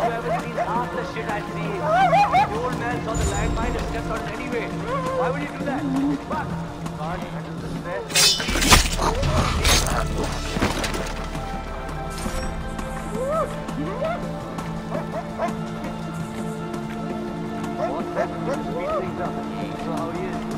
haven't seen half the shit I see. The old man saw the landmine and stepped on it anyway. Why would you do that? Fuck! God handles this best. What's that? Speed things up. So how he is.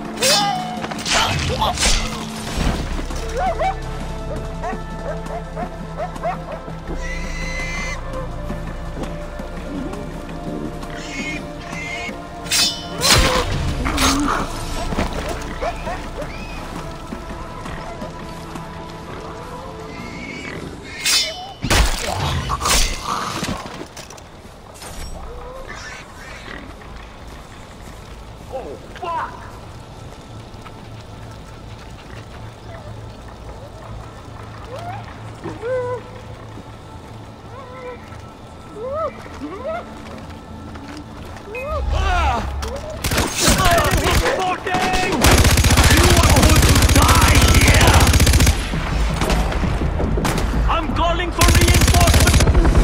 Oh, fuck! I'm calling for reinforcements!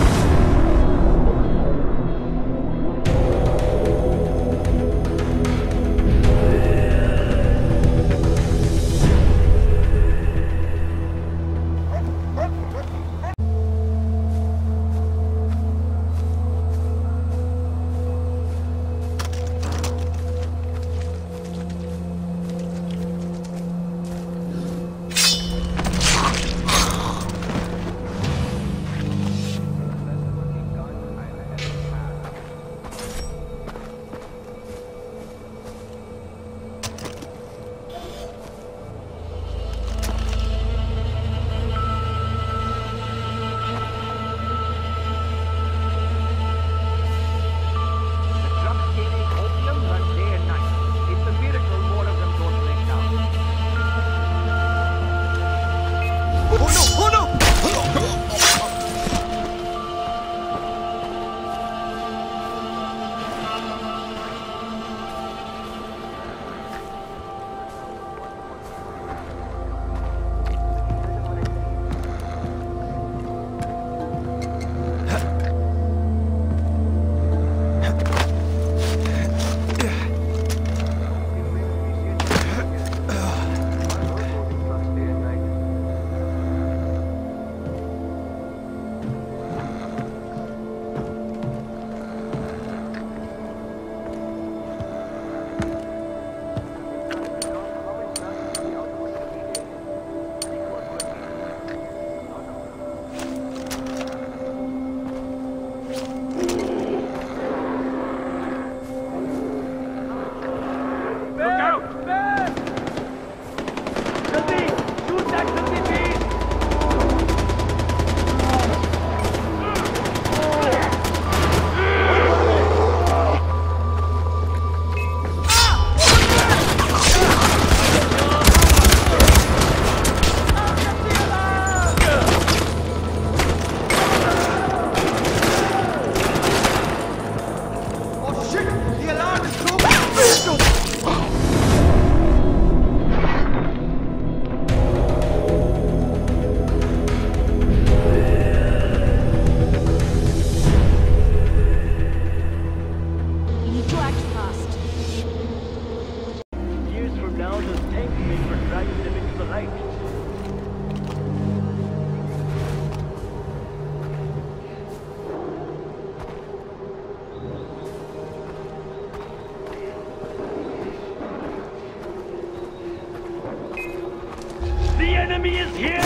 enemy is here!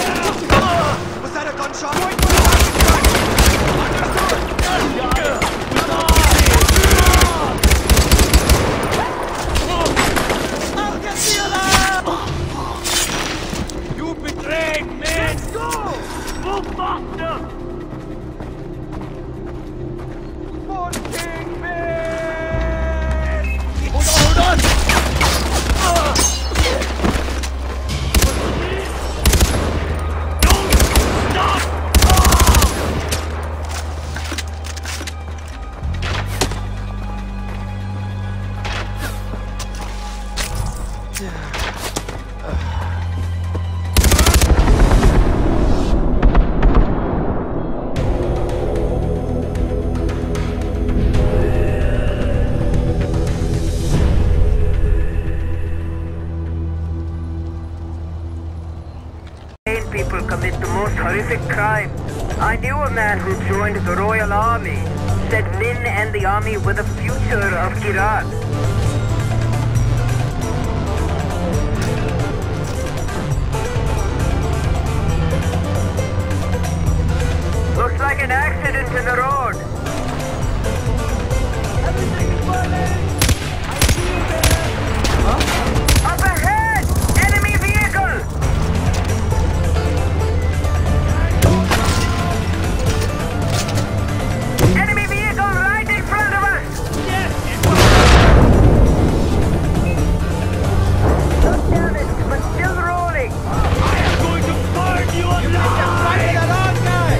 Was that a gunshot? I'll get the alarm! You betrayed me! Let's go! Move faster! Fucking man! Hold on! commit the most horrific crime. I knew a man who joined the Royal Army, said Min and the army were the future of Kirat. Looks like an accident in the road. Everything is burning! I see you there! Huh? Up ahead! Enemy vehicle! Enemy vehicle right in front of us! Yes! Not damaged, but still rolling. I am going to burn you alive! That on, guy!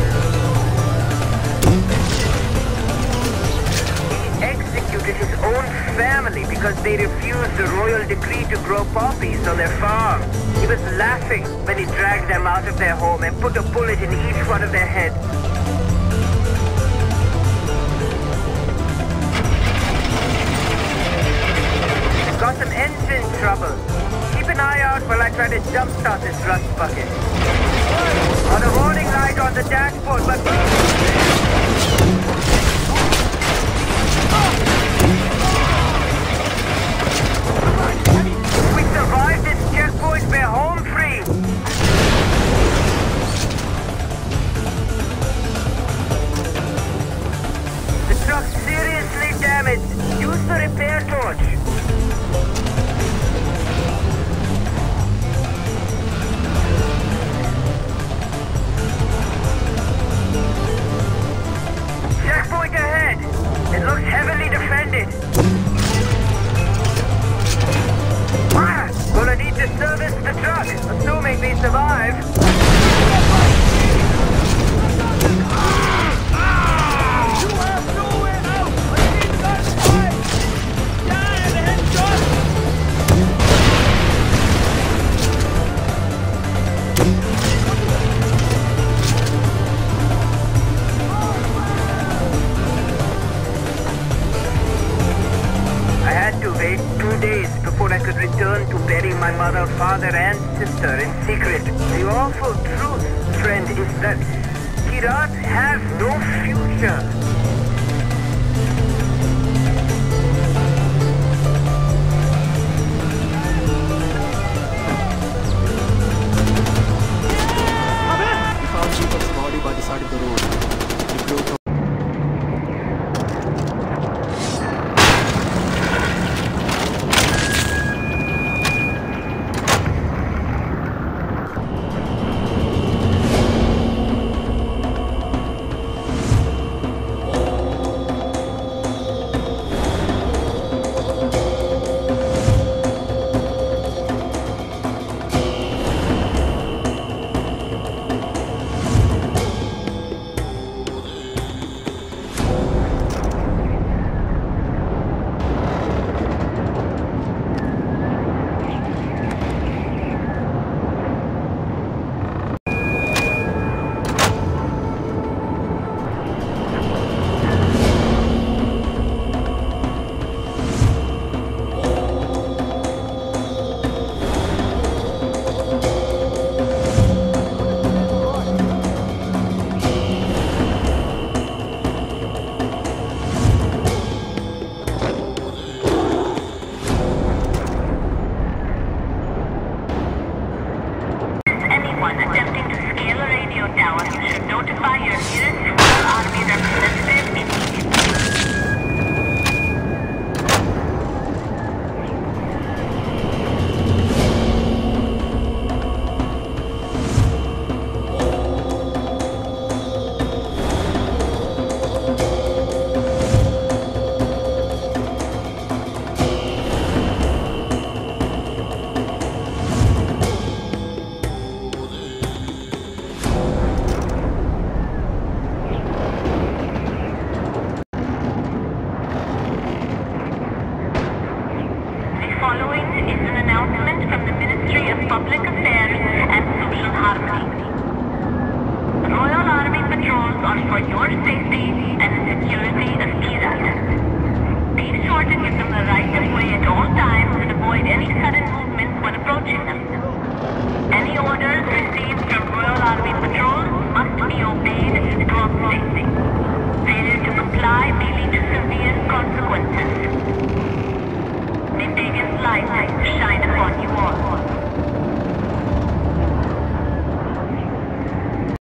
He executed his own family because they refused the royal decree to grow poppies on their farm. He was laughing when he dragged them out of their home and put a bullet in each one of their heads. Got some engine trouble. Keep an eye out while I try to jumpstart this rust bucket. On a warning light on the dashboard, but... If we survive this checkpoint, we're home free. The truck's seriously damaged. Use the repair torch. Checkpoint ahead. It looks heavily defended. Gonna need to service the truck, assuming we survive. You have no way out! I need that fight! Yeah, and a headshot! I had to wait 2 days before I could return to bury my mother, father, and sister in secret. The awful truth, friend, is that Kirat has no future. We found Deepak's body by the side of the road. He broke up. Be sure to give them the right of way at all times.